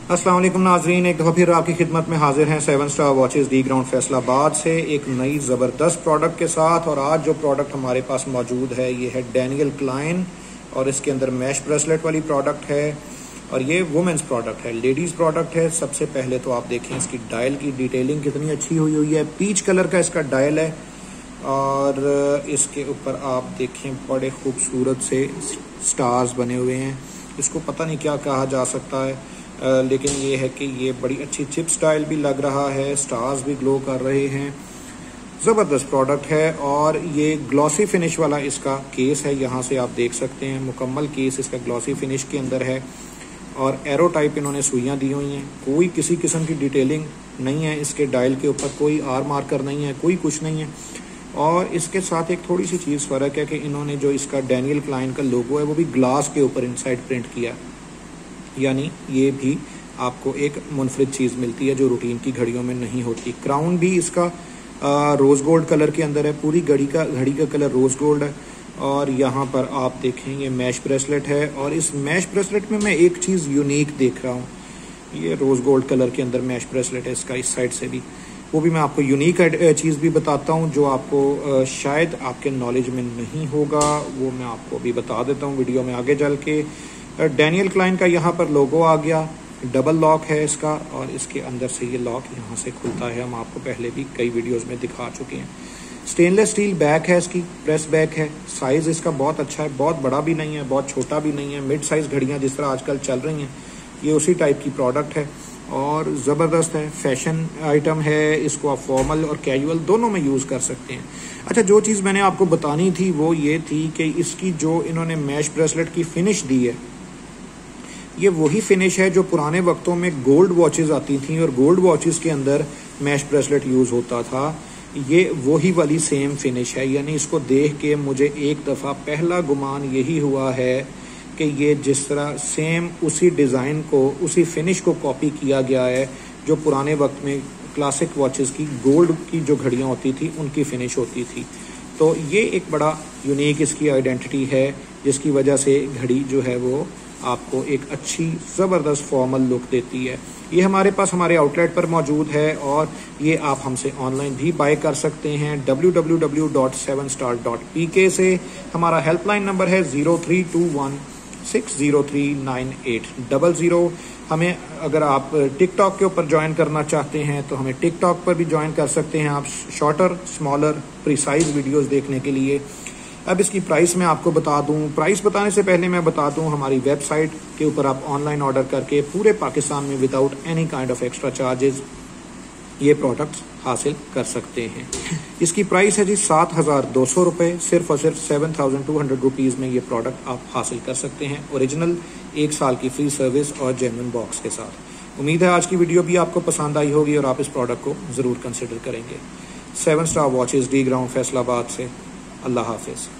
अस्सलाम वालेकुम नाजरीन, एक दफ़ा फिर आपकी खिदमत में हाजिर हैं 7 star watches D ground Faisalabad से एक नई ज़बरदस्त प्रोडक्ट के साथ। और आज जो प्रोडक्ट हमारे पास मौजूद है ये है डैनियल क्लाइन और इसके अंदर मैश ब्रेसलेट वाली प्रोडक्ट है और ये वुमेंस प्रोडक्ट है, लेडीज़ प्रोडक्ट है। सबसे पहले तो आप देखें इसकी डायल की डिटेलिंग कितनी अच्छी हुई है, पीच कलर का इसका डायल है और इसके ऊपर आप देखें बड़े खूबसूरत से स्टार्स बने हुए हैं। इसको पता नहीं क्या कहा जा सकता है, लेकिन ये है कि ये बड़ी अच्छी चिप स्टाइल भी लग रहा है, स्टार्स भी ग्लो कर रहे हैं। ज़बरदस्त प्रोडक्ट है और ये ग्लॉसी फिनिश वाला इसका केस है, यहाँ से आप देख सकते हैं मुकम्मल केस इसका ग्लॉसी फिनिश के अंदर है और एरो टाइप इन्होंने सुइयाँ दी हुई हैं। कोई किसी किस्म की डिटेलिंग नहीं है इसके डायल के ऊपर, कोई आर मार्कर नहीं है, कोई कुछ नहीं है। और इसके साथ एक थोड़ी सी चीज़ फ़र्क है कि इन्होंने जो इसका डैनियल क्लाइन का लोगो है वो भी ग्लास के ऊपर इनसाइड प्रिंट किया, यानी ये भी आपको एक मुनफरिद चीज़ मिलती है जो रूटीन की घड़ियों में नहीं होती। क्राउन भी इसका रोज़ गोल्ड कलर के अंदर है, पूरी घड़ी का कलर रोज़ गोल्ड है। और यहाँ पर आप देखें ये मैश ब्रेसलेट है और इस मैश ब्रेसलेट में मैं एक चीज़ यूनिक देख रहा हूँ, ये रोज़ गोल्ड कलर के अंदर मैश ब्रेसलेट है इसका, इस साइड से भी वो भी मैं आपको यूनिक चीज़ भी बताता हूँ जो आपको शायद आपके नॉलेज में नहीं होगा, वो मैं आपको भी बता देता हूँ वीडियो में आगे चल के। डैनियल क्लाइन का यहाँ पर लोगो आ गया, डबल लॉक है इसका और इसके अंदर से ये लॉक यहाँ से खुलता है, हम आपको पहले भी कई वीडियोस में दिखा चुके हैं। स्टेनलेस स्टील बैक है इसकी, प्रेस बैक है, साइज़ इसका बहुत अच्छा है, बहुत बड़ा भी नहीं है बहुत छोटा भी नहीं है। मिड साइज़ घड़ियाँ जिस तरह आजकल चल रही हैं ये उसी टाइप की प्रोडक्ट है और ज़बरदस्त है, फैशन आइटम है। इसको आप फॉर्मल और कैजुअल दोनों में यूज़ कर सकते हैं। अच्छा, जो चीज़ मैंने आपको बतानी थी वो ये थी कि इसकी जो इन्होंने मैश ब्रेसलेट की फिनिश दी है ये वही फिनिश है जो पुराने वक्तों में गोल्ड वॉचेस आती थी और गोल्ड वॉचेस के अंदर मैश ब्रेसलेट यूज़ होता था, ये वही वाली सेम फिनिश है। यानी इसको देख के मुझे एक दफ़ा पहला गुमान यही हुआ है कि ये जिस तरह सेम उसी डिज़ाइन को, उसी फिनिश को कॉपी किया गया है जो पुराने वक्त में क्लासिक वॉचेस की गोल्ड की जो घड़ियाँ होती थी उनकी फिनिश होती थी। तो ये एक बड़ा यूनिक इसकी आइडेंटिटी है जिसकी वजह से घड़ी जो है वो आपको एक अच्छी ज़बरदस्त फॉर्मल लुक देती है। ये हमारे पास हमारे आउटलेट पर मौजूद है और ये आप हमसे ऑनलाइन भी बाय कर सकते हैं www.7star.pk से। हमारा हेल्पलाइन नंबर है 0321603980। हमें अगर आप टिकटॉक के ऊपर ज्वाइन करना चाहते हैं तो हमें टिकटॉक पर भी ज्वाइन कर सकते हैं आप, शॉर्टर स्मॉलर प्रिसाइज वीडियोस देखने के लिए। अब इसकी प्राइस मैं आपको बता दूं, प्राइस बताने से पहले मैं बता दूं हमारी वेबसाइट के ऊपर आप ऑनलाइन ऑर्डर करके पूरे पाकिस्तान में without any kind of extra charges ये प्रोडक्ट्स हासिल कर सकते हैं। इसकी प्राइस है जी 7,200 रुपये, सिर्फ और सिर्फ 7,200 रुपीज़ में ये प्रोडक्ट आप हासिल कर सकते हैं, ओरिजिनल 1 साल की फ्री सर्विस और जेन्युइन बॉक्स के साथ। उम्मीद है आज की वीडियो भी आपको पसंद आई होगी और आप इस प्रोडक्ट को ज़रूर कंसिडर करेंगे। 7 star watches D ground Faisalabad से, अल्लाह हाफिज़।